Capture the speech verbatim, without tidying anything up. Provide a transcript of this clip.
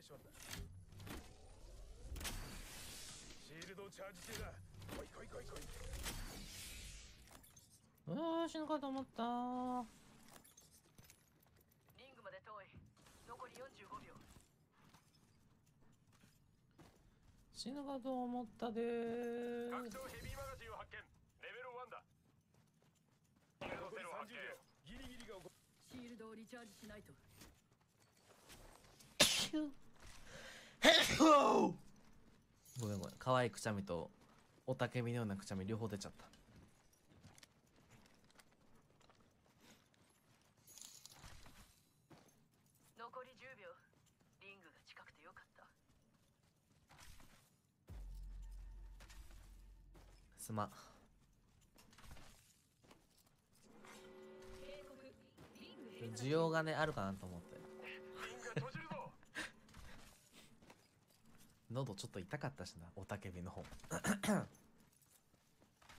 しまった。シールドチャージ中だ。来い来い来い来い。 うわー、死ぬかと思った。 リングまで遠い。残りよんじゅうごびょう。 死ぬかと思ったでー。 拡張ヘビーマガジンを発見。レベルワンだ。残りさんじゅうびょう。ギリギリが起こ。 シールドをリチャージしないと。 ごめんごめん、可愛いくしゃみとおたけびのようなくしゃみ両方出ちゃった。 残りじゅうびょう。リングが近くてよかった。 すまん。需要がねあるかなと思って。 リングが閉じるぞ。 喉ちょっと痛かったしな、おたけびの方。